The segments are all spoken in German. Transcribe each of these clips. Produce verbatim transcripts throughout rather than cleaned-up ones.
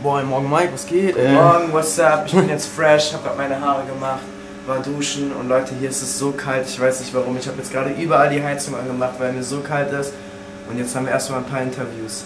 boah, morgen Mike, was geht? Äh. Morgen, what's up? Ich bin jetzt fresh, hab grad meine Haare gemacht, war duschen und Leute, hier ist es so kalt, ich weiß nicht warum. Ich habe jetzt gerade überall die Heizung angemacht, weil mir so kalt ist. Und jetzt haben wir erstmal ein paar Interviews.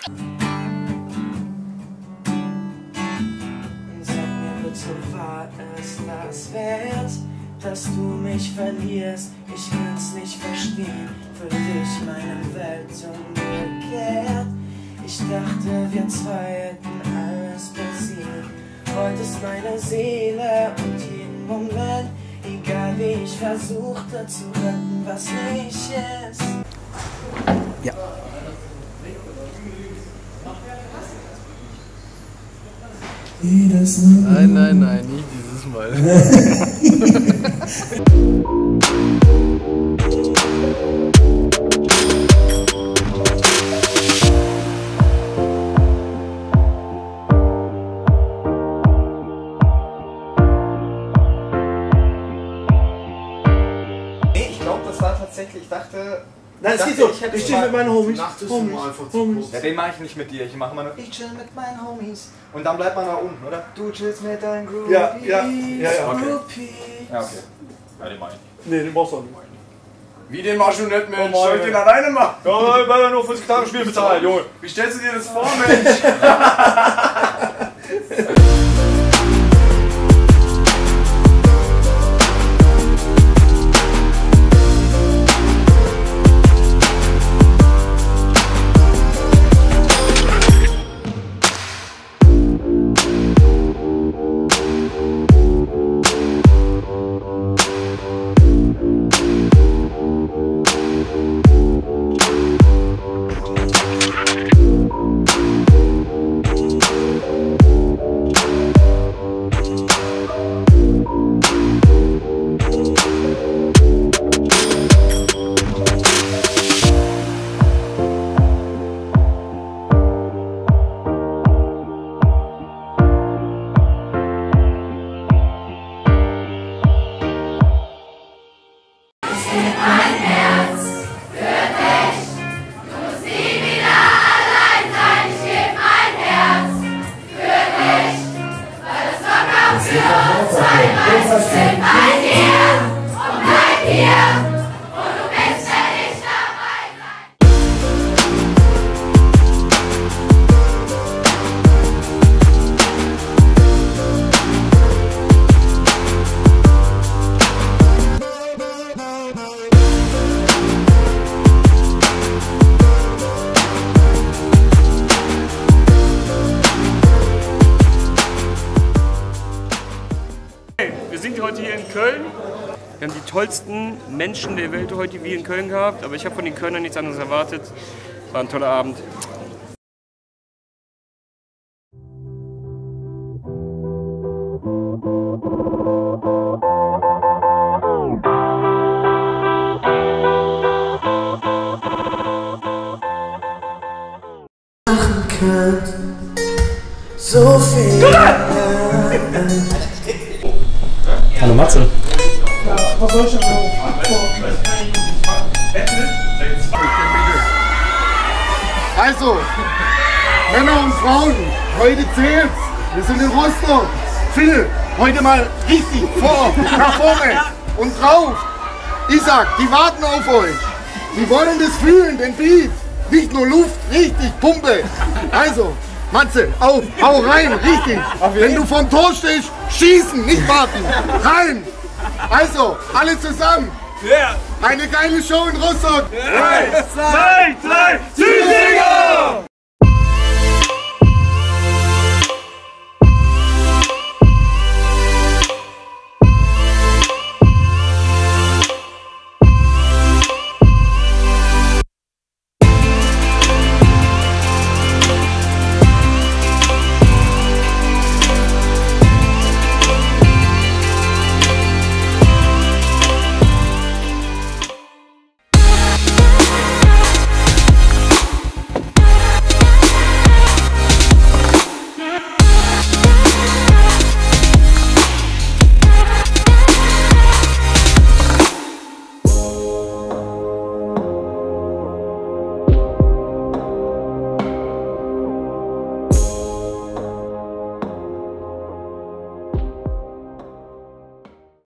Sag mir bitte, war es das wert, dass du mich verlierst? Ich kann's nicht verstehen, für dich meine Welt umgekehrt. Ich dachte, wir zwei hätten alles besiegt. Heute ist meine Seele und jeden Moment, egal wie ich versuchte zu retten, was nicht ist. Ja. Nein, nein, nein, nicht dieses Mal. Ich glaube, das war tatsächlich, ich dachte... Nein, es geht so, ich, ich stehe mit meinen Homies. Homies, Homies. Ja, den mache ich nicht mit dir, ich mache mal nur ich chill mit meinen Homies. Und dann bleibt man da unten, oder? Du chillst mit deinen Groupies. Ja, ja, ja, ja. Okay. Ja, okay. Ja, den mach ich nicht. Nee, den brauchst du auch nicht. Wie, den machst du nicht, Mensch? Oh, soll ich den alleine machen? Ja, weil er nur für das Gitarrenspiel bezahlt, Junge. Wie stellst du dir das vor, Mensch? Wir sind heute hier in Köln. Wir haben die tollsten Menschen der Welt heute wie in Köln gehabt, aber ich habe von den Kölnern nichts anderes erwartet. War ein toller Abend. So viel. Hallo Matze. Ja, was soll ich denn machen? Also, Männer und Frauen, heute zählt's. Wir sind in Rostock. Phil, heute mal richtig vor, nach vorne und drauf. Ich sag, die warten auf euch. Die wollen das fühlen, den Beat. Nicht nur Luft, richtig Pumpe. Also, Matze, auf, hau rein, richtig. Wenn du vom Tor stehst, schießen, nicht warten. Rein. Also, alle zusammen. Eine geile Show in Rostock. Drei, zwei,